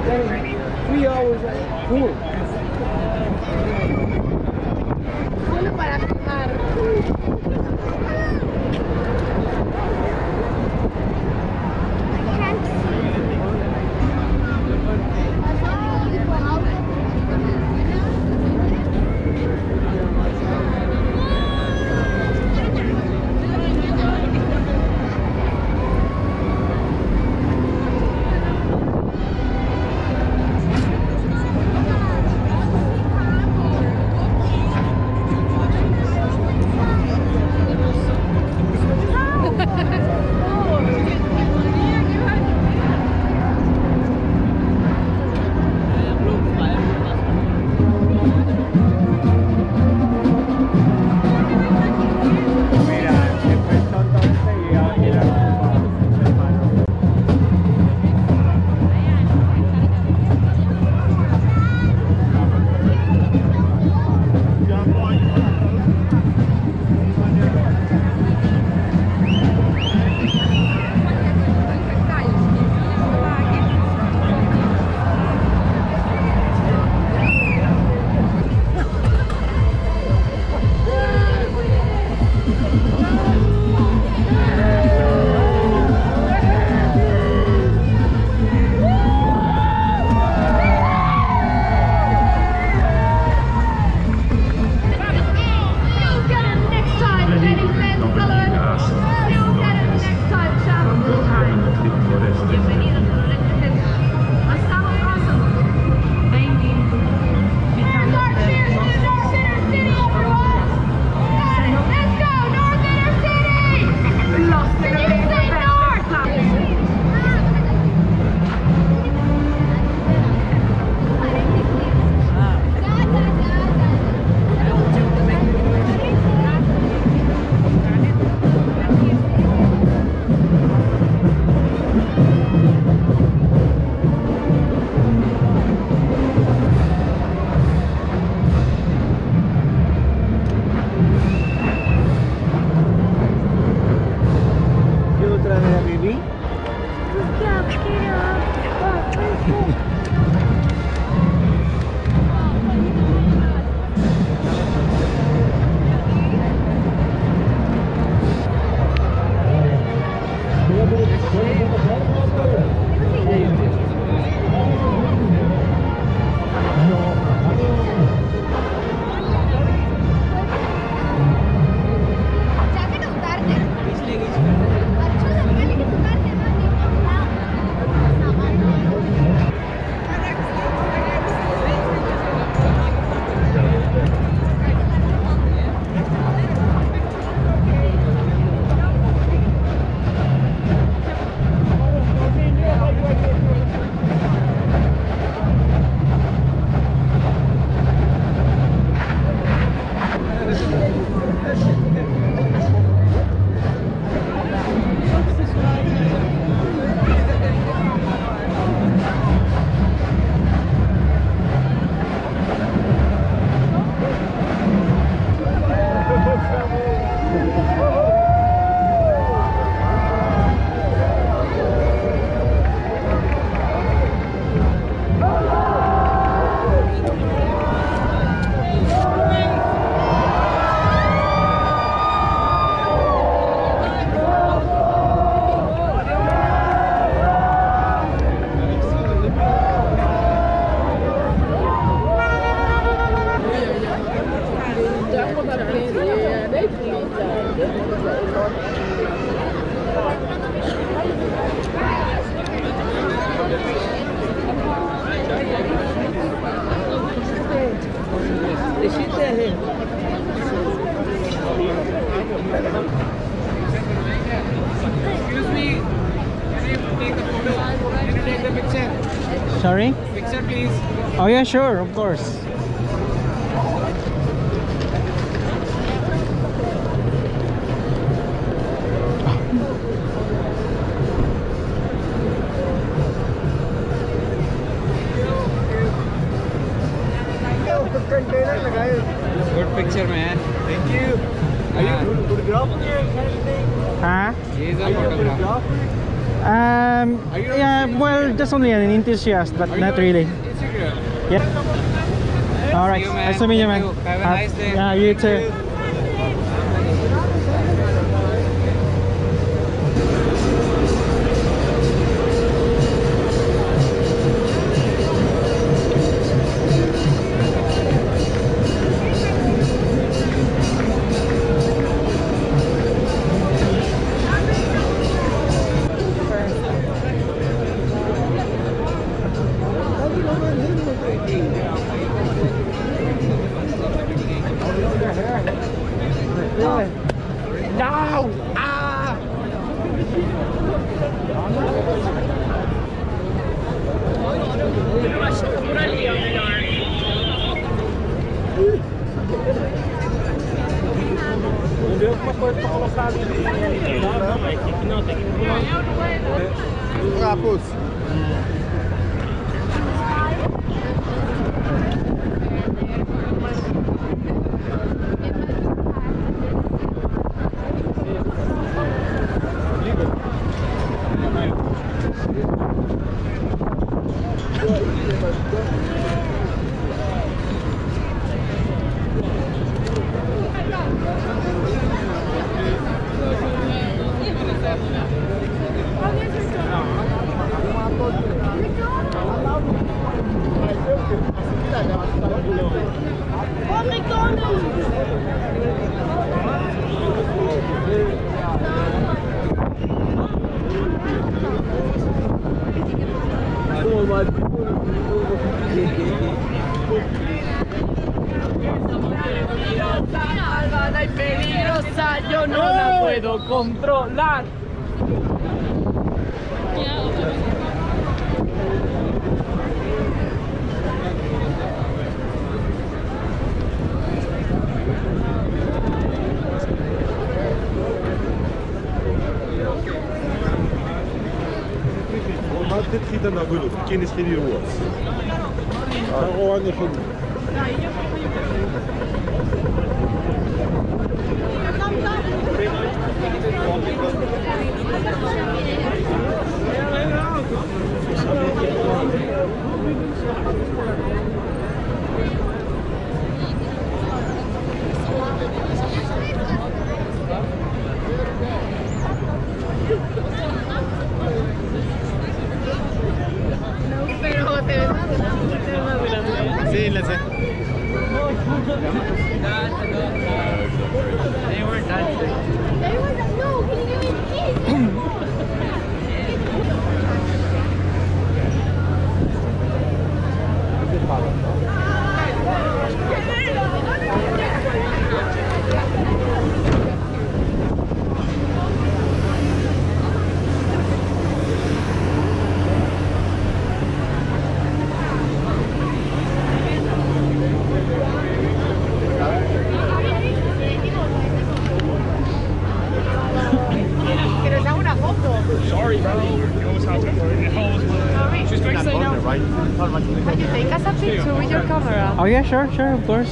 3 hours full. Solo para filmar. Excuse me, can you take the photo? Can you take the picture? Sorry? Picture please. Oh yeah, sure, of course. Good picture, man. Thank you. Are you photographer? Huh? He is a Are you a photographer. photographer? Yeah, well, just only an enthusiast, but not really. Instagram. Yeah. All right. See you, man. Nice to meet you, man. Thank you. Have a nice day. Yeah, you too. No! Ah! Não deu alguma coisa pra colocar ali. Não, mas tem que não, tem que pular. Rapos. Malvada y peligrosa, yo no la puedo controlar. Dit giet dan naar Bullet. Kennis geen hier woord. Gewoon even. Sí, la sé. They were dancing. No, can you give me a kiss? Sorry, bro. She's going to say no. Can you take us a picture with your camera? Oh yeah, sure, sure, of course.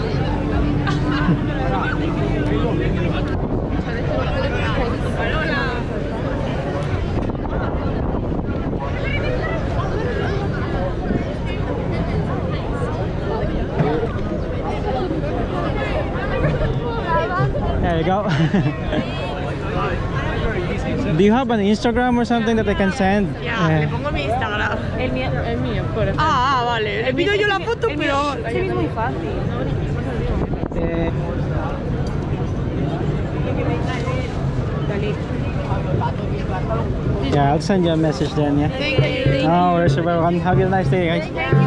There you go. Do you have an Instagram or something that I can send? Ya, le pongo mi Instagram. El mío, por ejemplo. Vale. Le pido yo la foto, pero... Es muy fácil. Yeah, I'll send you a message then, yeah. Thank you. Oh, you're welcome. Have a nice day, guys.